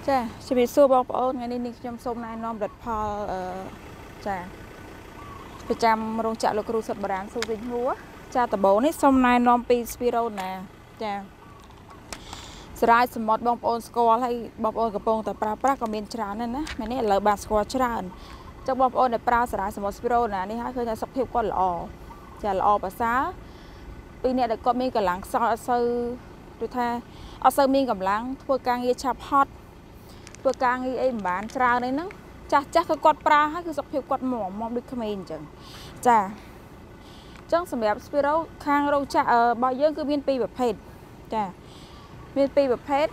ចាជំរាបសួរបងប្អូនថ្ងៃនេះនាងខ្ញុំសូមណែនាំផលិតផលចាប្រចាំរោងចក្រលោកគ្រូសុទ្ធបុរាណស៊ូវិញហួរចាដំបូងនេះសូមណែនាំពី spirulina ចាស្រាយសមុទ្របងប្អូនស្គាល់ហើយបងប្អូនកំពុងតែប្រើប្រាស់ក៏មានច្រើនណាស់ណាមែនទេឥឡូវបានស្គាល់ច្រើនចឹងបងប្អូនដែលប្រើស្រាយសមុទ្រ spirulina នេះហើយឃើញថាសុខភាពគាត់ល្អចាល្អប្រសើរពីអ្នកដែលគាត់មានកម្លាំងខ្សោយអត់សូវដូចថាអត់សូវមានកម្លាំងធ្វើការងារឆាប់ហត់ធ្វើការងារអីមិនបានច្រើនអីហ្នឹងចាស់ក៏គាត់ប្រើហើយគឺសុខភាពគាត់មុំដូចក្មេងអញ្ចឹងចាអញ្ចឹងសម្រាប់ Spiro ខាងរោងចក្ររបស់យើងគឺមានពីរប្រភេទចាមានពីរប្រភេទ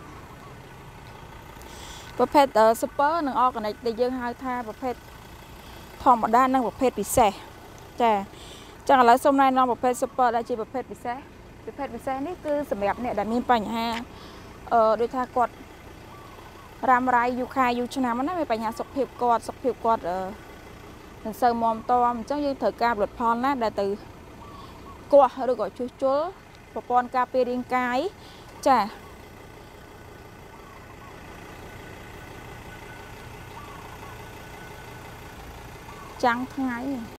super និង organic ដែលយើងហៅថាប្រភេទធម្មតានិងប្រភេទពិសេសចាអញ្ចឹងឥឡូវសូមណែនាំប្រភេទ super ដែលជាប្រភេទពិសេសនេះគឺសម្រាប់អ្នកដែលមានបញ្ហាដូចថាគាត់រ៉ាំរ៉ៃយូរខែយូរឆ្នាំណាមានបញ្ហាសុខភាពគាត់មិនសូវមាំតមអញ្ចឹងយើងត្រូវការផលិតផលណាដែលទៅកោះឬក៏ជួសជុលប្រព័ន្ធការពាររាងកាយចាចាំងថ្ងៃ